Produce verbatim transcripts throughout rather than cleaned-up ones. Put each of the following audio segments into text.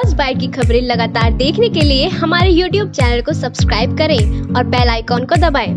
First bite की खबरें लगातार देखने के लिए हमारे यूट्यूब चैनल को सब्सक्राइब करें और बेल आइकॉन को दबाएं।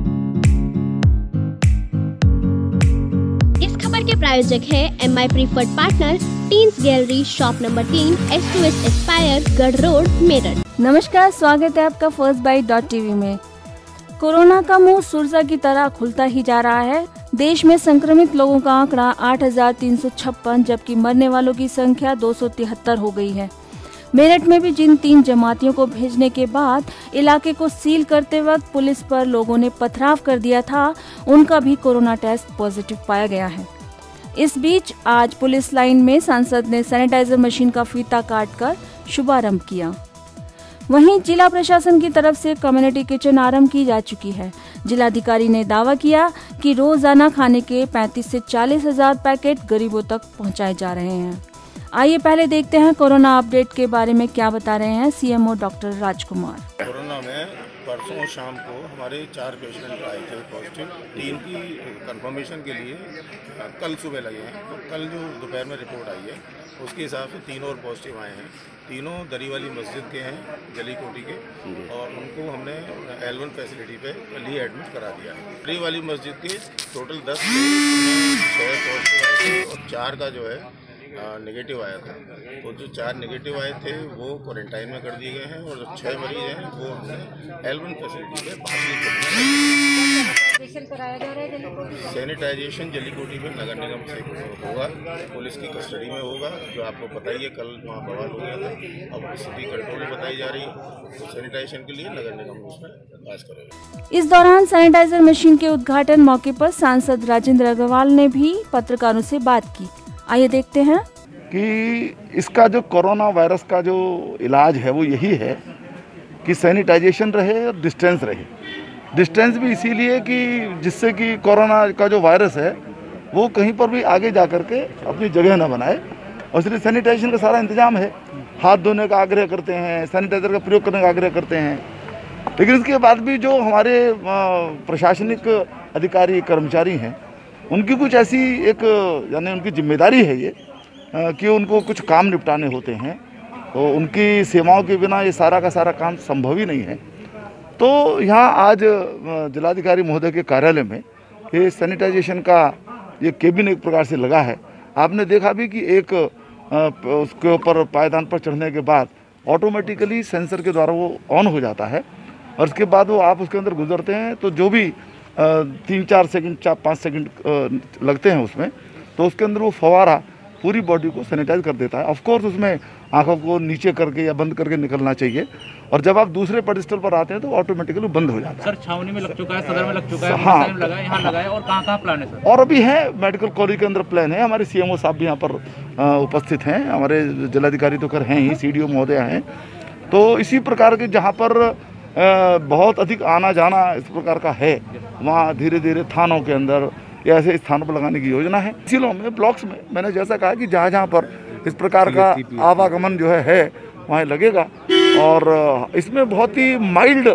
इस खबर के प्रायोजक हैं M I preferred partner, teens gallery, shop number तीन, S two S aspire, Garh road, Meerut. नमस्कार, स्वागत है आपका फर्स्ट बाइट डॉट टीवी में। कोरोना का मुंह सुरसा की तरह खुलता ही जा रहा है। देश में संक्रमित लोगों का आंकड़ा आठ हजार तीन सौ छप्पन, जबकि मरने वालों की संख्या दो सौ तिहत्तर हो गई है। मेरठ में भी जिन तीन जमातियों को भेजने के बाद इलाके को सील करते वक्त पुलिस पर लोगों ने पथराव कर दिया था, उनका भी कोरोना टेस्ट पॉजिटिव पाया गया है। इस बीच आज पुलिस लाइन में सांसद ने सैनिटाइजर मशीन का फीता काटकर शुभारंभ किया। वहीं जिला प्रशासन की तरफ से कम्युनिटी किचन आरंभ की जा चुकी है। जिलाधिकारी ने दावा किया कि रोजाना खाने के पैंतीस से चालीस हजार पैकेट गरीबों तक पहुंचाए जा रहे हैं। आइए पहले देखते हैं कोरोना अपडेट के बारे में क्या बता रहे हैं सीएमओ डॉक्टर राजकुमार। कोरोना में परसों शाम को हमारे चार पेशेंट आए थे पॉजिटिव। तीन की कंफर्मेशन के लिए कल सुबह लगे हैं, तो कल जो दोपहर में रिपोर्ट आई है उसके हिसाब से तीन और पॉजिटिव आए हैं। तीनों दरी वाली मस्जिद के हैं, जली कोटी के, और उनको हमने एल वन फैसिलिटी पे कल ही एडमिट करा दिया है। दरी वाली मस्जिद के टोटल दस छः पॉजिटिव आए थे और चार का जो है नेगेटिव आया था। तो जो चार नेगेटिव आए थे वो क्वारंटाइन में कर दिए गए हैं और जो छः मरीज हैं वो हमने एल वन फैसिलिटी पे सैनिटाइजेशन जलीकोटी में नगर निगम से होगा, पुलिस की कस्टडी में होगा। जो आपको पता ही है कल वहाँ बवाल हो गया था, अब स्थिति कंट्रोल में बताई जा रही है, तो सैनिटाइजेशन के लिए नगर निगम उसमें प्रयास करेगा। इस दौरान सैनिटाइजर मशीन के उद्घाटन मौके पर सांसद राजेंद्र अग्रवाल ने भी पत्रकारों से बात की। आइए देखते हैं कि इसका जो कोरोना वायरस का जो इलाज है वो यही है कि सैनिटाइजेशन रहे और डिस्टेंस रहे। डिस्टेंस भी इसीलिए कि जिससे कि कोरोना का जो वायरस है वो कहीं पर भी आगे जा कर के अपनी जगह न बनाए, और इसलिए सैनिटाइजेशन का सारा इंतजाम है। हाथ धोने का आग्रह करते हैं, सैनिटाइज़र का प्रयोग करने का आग्रह करते हैं, लेकिन इसके बाद भी जो हमारे प्रशासनिक अधिकारी कर्मचारी हैं उनकी कुछ ऐसी एक यानी उनकी जिम्मेदारी है ये कि उनको कुछ काम निपटाने होते हैं, तो उनकी सेवाओं के बिना ये सारा का सारा काम संभव ही नहीं है। तो यहाँ आज जिलाधिकारी महोदय के कार्यालय में ये सैनिटाइजेशन का ये केबिन एक प्रकार से लगा है। आपने देखा भी कि एक उसके ऊपर पायदान पर चढ़ने के बाद ऑटोमेटिकली सेंसर के द्वारा वो ऑन हो जाता है, और उसके बाद वो आप उसके अंदर गुजरते हैं तो जो भी तीन चार सेकंड चार पाँच सेकंड लगते हैं उसमें, तो उसके अंदर वो फवारा पूरी बॉडी को सैनिटाइज कर देता है। ऑफ कोर्स उसमें आंखों को नीचे करके या बंद करके निकलना चाहिए, और जब आप दूसरे पेडिस्टल पर आते हैं तो ऑटोमेटिकली बंद हो जाता है। सर छावनी में लग चुका है, सदर में लग चुका है, हाँ लगा है, यहाँ लगा है, और कहाँ कहाँ प्लान है सर? और अभी है मेडिकल कॉलेज के अंदर प्लान है। हमारे सीएमओ साहब भी यहाँ पर उपस्थित हैं, हमारे जिलाधिकारी तो कर हैं ही, सीडीओ महोदय हैं। तो इसी प्रकार के जहाँ पर बहुत अधिक आना जाना इस प्रकार का है, वहाँ धीरे धीरे थानों के अंदर या ऐसे स्थानों पर लगाने की योजना है। जिलों में, ब्लॉक्स में, मैंने जैसा कहा कि जहाँ जहाँ पर इस प्रकार का आवागमन जो है है वहाँ लगेगा। और इसमें बहुत ही माइल्ड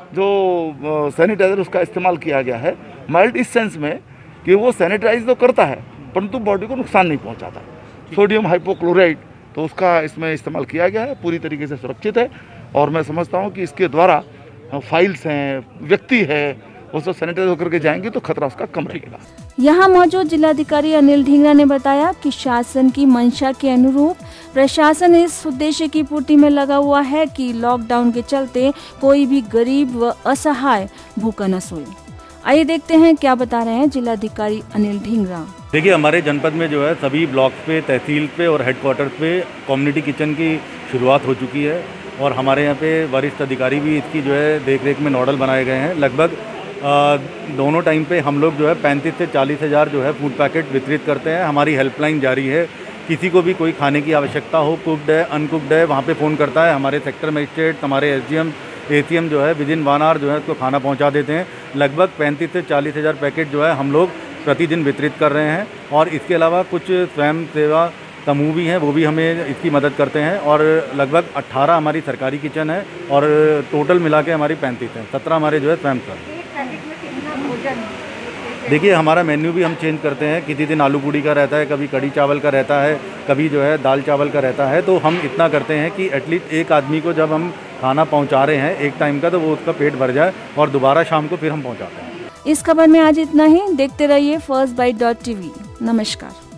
जो सैनिटाइज़र उसका इस्तेमाल किया गया है। माइल्ड इस सेंस में कि वो सैनिटाइज तो करता है परंतु बॉडी को नुकसान नहीं पहुँचाता। सोडियम हाइपोक्लोराइड तो उसका इसमें इस्तेमाल किया गया है, पूरी तरीके से सुरक्षित है। और मैं समझता हूँ कि इसके द्वारा फाइल्स हैं, व्यक्ति है, वो सब सैनिटाइज होकर के जाएंगे तो खतरा उसका कम रहेगा। यहाँ मौजूद जिलाधिकारी अनिल ढींगरा ने बताया कि शासन की मंशा के अनुरूप प्रशासन इस उद्देश्य की पूर्ति में लगा हुआ है कि लॉकडाउन के चलते कोई भी गरीब व असहाय भूखा न सोए। आइए देखते हैं क्या बता रहे हैं जिलाधिकारी अनिल ढींगरा। देखिए, हमारे जनपद में जो है सभी ब्लॉक पे, तहसील पे और हेडक्वार्टर पे कम्युनिटी किचन की शुरुआत हो चुकी है, और हमारे यहाँ पे वरिष्ठ अधिकारी भी इसकी जो है देख रेख में नोडल बनाए गए हैं। लगभग आ, दोनों टाइम पे हम लोग जो है पैंतीस से चालीस हज़ार जो है फूड पैकेट वितरित करते हैं। हमारी हेल्पलाइन जारी है, किसी को भी कोई खाने की आवश्यकता हो, कुकड है, अनकुकड है, वहाँ पे फ़ोन करता है। हमारे सेक्टर मजिस्ट्रेट, हमारे एसडीएम, एसीएम जो है विद इन वन आवर जो है उसको खाना पहुँचा देते हैं। लगभग पैंतीस से चालीस हज़ार पैकेट जो है हम लोग प्रतिदिन वितरित कर रहे हैं, और इसके अलावा कुछ स्वयं सेवा समूह भी हैं, वो भी हमें इसकी मदद करते हैं। और लगभग अट्ठारह हमारी सरकारी किचन है, और टोटल मिला के हमारी पैंतीस हैं, सत्रह हमारे जो है स्वयं सर। देखिए हमारा मेन्यू भी हम चेंज करते हैं, किसी दिन आलू पूड़ी का रहता है, कभी कड़ी चावल का रहता है, कभी जो है दाल चावल का रहता है। तो हम इतना करते हैं कि एटलीस्ट एक आदमी को जब हम खाना पहुंचा रहे हैं एक टाइम का, तो वो उसका पेट भर जाए और दोबारा शाम को फिर हम पहुंचाते हैं। इस खबर में आज इतना ही। देखते रहिए फर्स्ट बाइट डॉट टीवी। नमस्कार।